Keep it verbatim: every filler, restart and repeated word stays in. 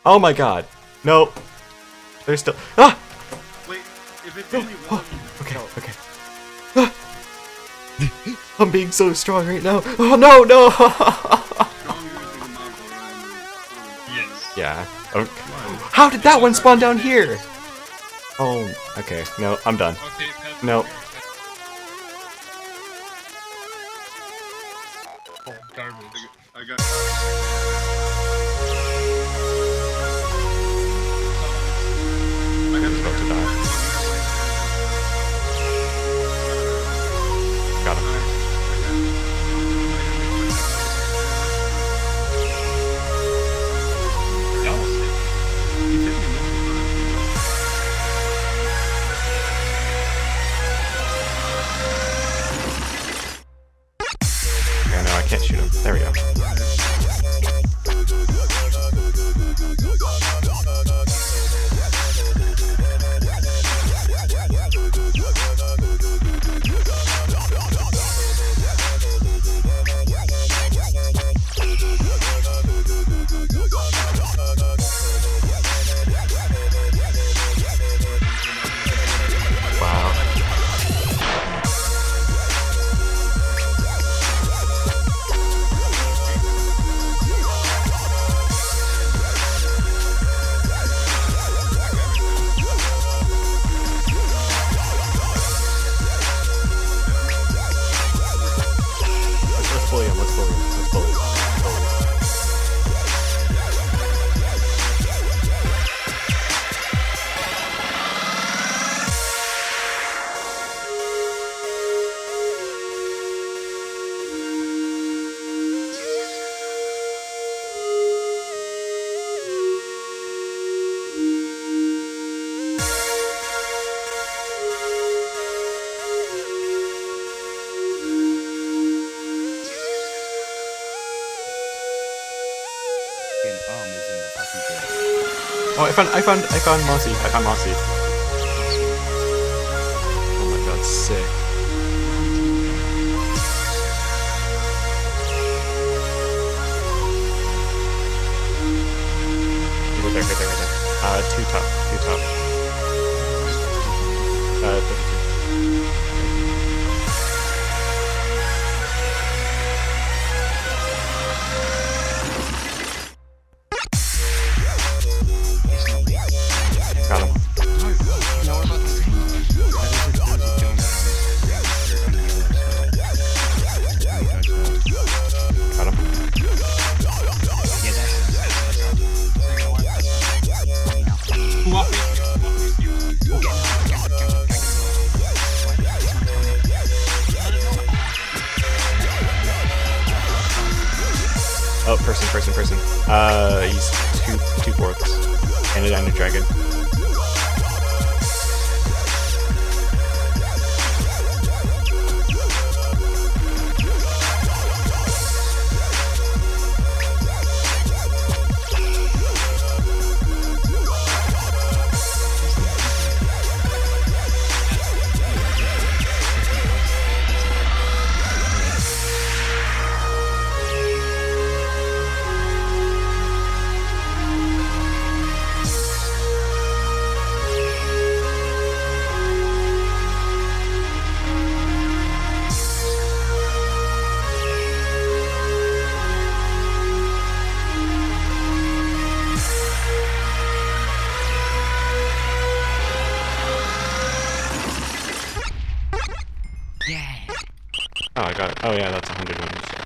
Oh my god. Nope. There's still. Ah! Wait, if it's only one of you, Okay, go. okay. Ah! I'm being so strong right now. Oh no, no! Stronger than the Mongol Ryan. Yes. Yeah. Okay. How did that one spawn down here? Oh, okay. No, I'm done. Okay, pass No. Oh, garbage. I got. I got About to die. Got him. That was sick. Okay, no, I can't shoot him. There we go. Wow. Let's, let's bully him, let's bully him, let's bully him. Let's bully him. Arm is in the fucking thing. Oh, I found, I found, I found Mossy. I found Mossy. Oh my god, sick. Right there, right there, right there. Uh, two top, two top. Uh, thirty-two. Got him. No, we're about to see. Got him. Yeah, that's Who off me? Oh, person, person, person. Uh, he's two, two fourths. And a diamond dragon. Yeah. Oh, I got it. Oh yeah, that's a hundred wounds.